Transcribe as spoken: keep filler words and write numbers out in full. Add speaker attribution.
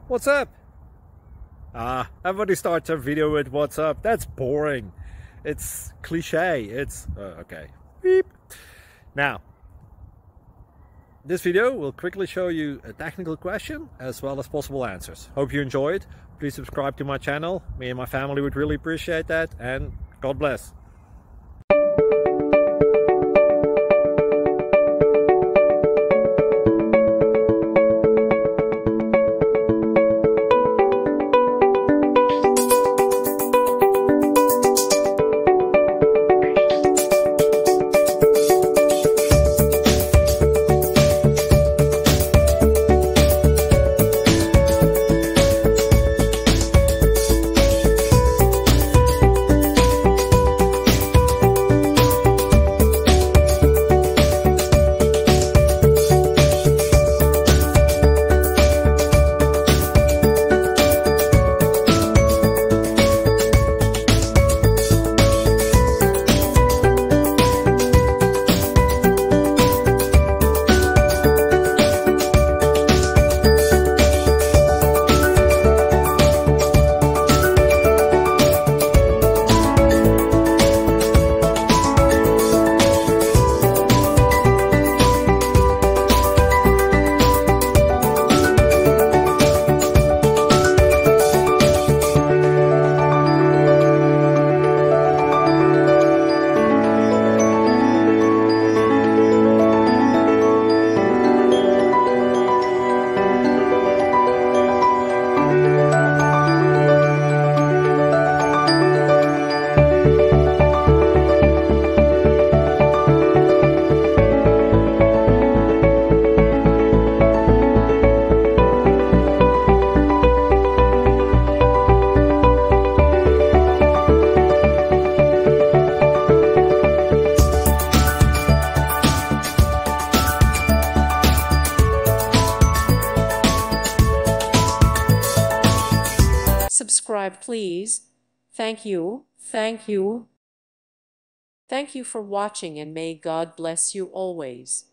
Speaker 1: What's up? Ah, everybody starts their video with what's up. That's boring. It's cliche. It's uh, okay. Beep. Now, this video will quickly show you a technical question as well as possible answers. Hope you enjoy it. Please subscribe to my channel. Me and my family would really appreciate that, and God bless.
Speaker 2: Subscribe, please. Thank you. Thank you. Thank you for watching, and may God bless you always.